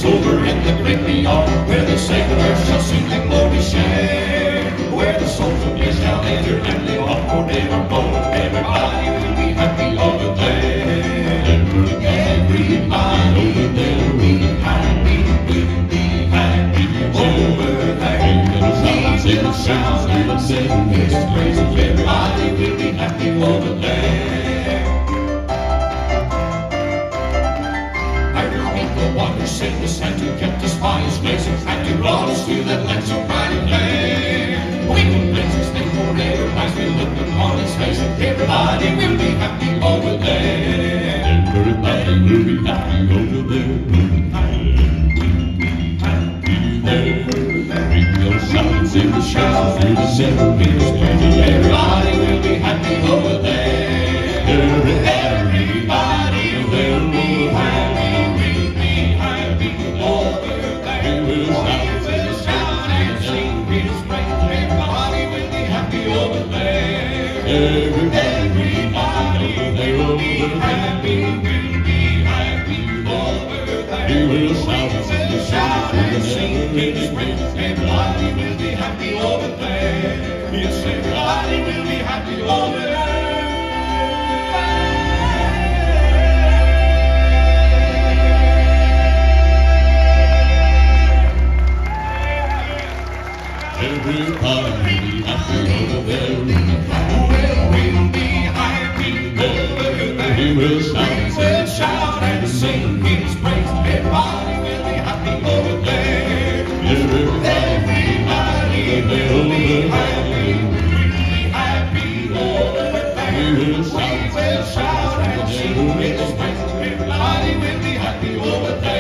over in the great beyond, where the sacred earth shall sing and glory share, where the souls of Israel shall enter and live on forevermore. Everybody will be happy over there. Everybody over there will be happy, will be happy over there. Little sounds, little sing His praises. Everybody will be happy over there. I will meet the one who saved us and who kept us by His grace and who brought us to that land so bright and clear. We will praise His name forever as we look upon His face. Everybody will be happy over there. Everybody will be happy over there. In the shout through the symphonies, everybody will be happy over there. Everybody will be happy over there. We will shout and sing His praise. Everybody will be happy over there. Everybody will be happy over there. We will shout and sing His praise. Everybody will be happy over there. Yes, everybody will be happy over there. Everybody will be happy over there. We'll be happy over there. He will shout and sing His praise. Everybody will be happy over there. Everybody will be happy over there. We will shout and sing His praise. Everybody will be happy over there.